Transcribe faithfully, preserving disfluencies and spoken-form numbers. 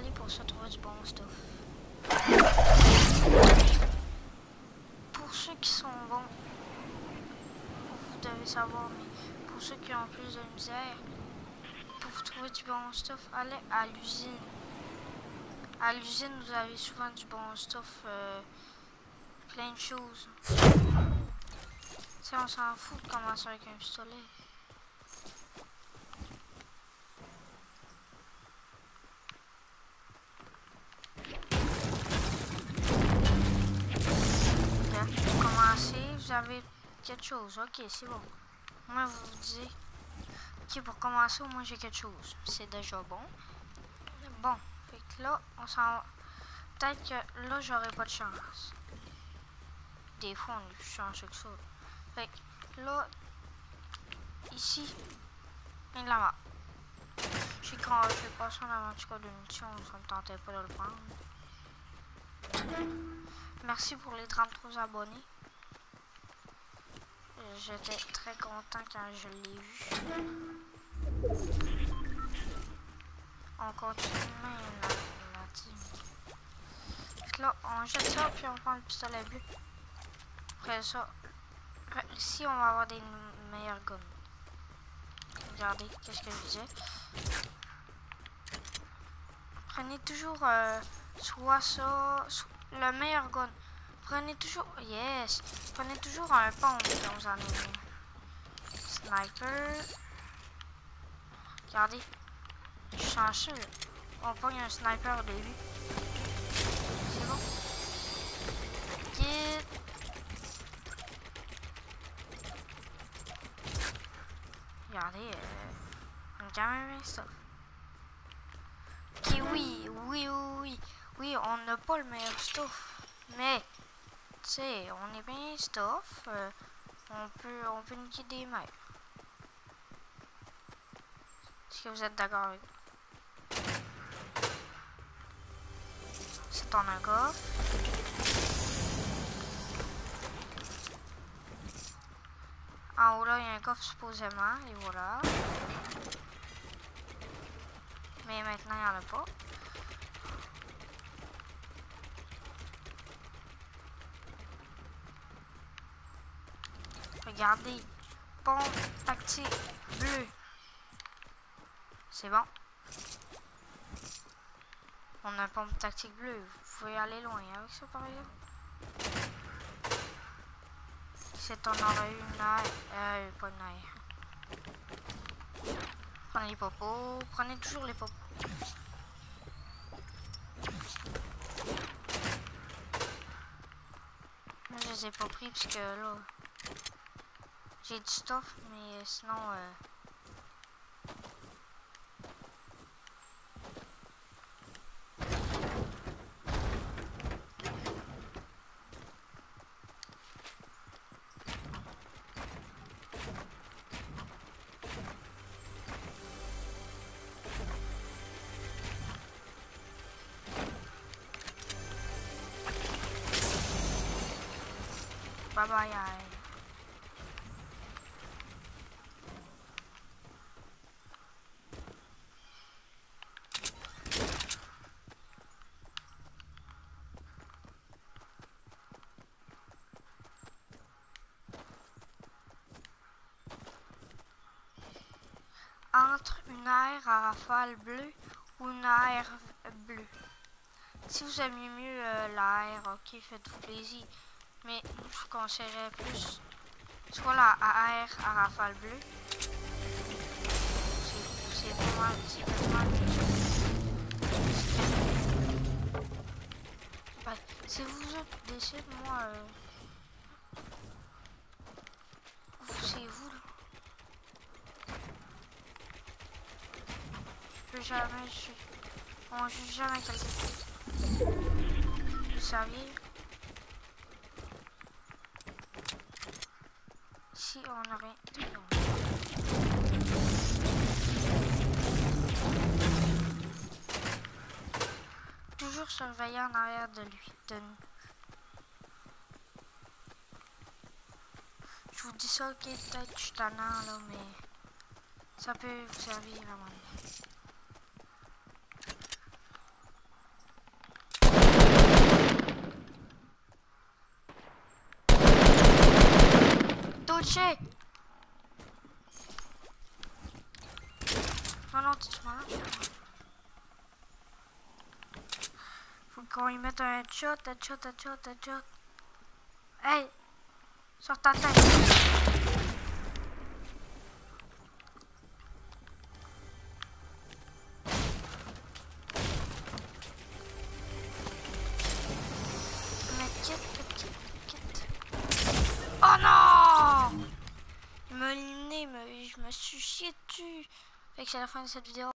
aller pour se trouver du bon stuff. Pour ceux qui sont bons, vous devez savoir, mais pour ceux qui ont plus de misère, pour trouver du bon stuff, allez à l'usine. À l'usine, vous avez souvent du bon stuff, euh, plein de choses. Si on s'en fout de commencer avec un pistolet. Pour commencer, vous avez quelque chose. Ok, c'est bon. Moi, vous vous dites, ok, pour commencer, au moins j'ai quelque chose. C'est déjà bon. Bon, fait que là, on s'en... Peut-être que là, j'aurai pas de chance. Des fois, on est plus chanceux que ça. Fait que là, ici, il y a de la mort. Je sais quand je vais passer en avant du code de munition, ça me tentait pas de le prendre. Merci pour les trente-trois abonnés. J'étais très content quand je l'ai vu. On continue même la, la team. Là, on jette ça puis on prend le pistolet bleu. Après ça, ici on va avoir des meilleurs guns. Regardez, qu'est-ce que je disais. Prenez toujours euh, soit ça, soit le meilleur gun. Prenez toujours, yes, prenez toujours un pompe quand vous en avez. Sniper. Regardez, je suis chanceux. On pogne un sniper au début. C'est bon. Kit. Regardez, euh, on a quand même un stuff. Ok, oui, oui, oui, oui. Oui, on n'a pas le meilleur stuff. Mais, tu sais, on est bien stuff. Euh, on peut, on peut niquer des mecs. Est-ce que vous êtes d'accord avec moi? C'est en un coffre. En haut là, il y a un coffre supposément. Et voilà. Mais maintenant, il n'y en a pas. Regardez. Pompe tactique bleue. C'est bon. On a une pompe tactique bleue. Vous pouvez aller loin avec ça, par exemple. C'est on aurait eu une aire. Euh, pas une aire. Prenez les popos. Prenez toujours les popos. Moi, je les ai pas pris parce que là, j'ai du stuff, mais sinon, euh, bye bye. Entre une aire à rafale bleue ou une aire bleue. Si vous aimez mieux euh, l'air, ok, faites-vous plaisir. Mais je vous conseillerais plus soit la air à rafale bleue. C'est vraiment, c'est vraiment ben, si vous êtes décide, moi, euh, c'est vous là. Je peux jamais, je, on juge jamais quelqu'un. Vous saviez? Si on aurait... Toujours surveiller en arrière de lui, de nous. Je vous dis ça, ok, peut-être que je suis tannant là, mais ça peut vous servir vraiment. touché. Non, non, tu malade. Faut qu'on y mette un shot, un shot, un shot, un shot. Hey! Sors ta tête. Mais quitte, quitte, quitte. Oh non! Il m'a éliminé, mais je me suis chié dessus. Fait que c'est la fin de cette vidéo.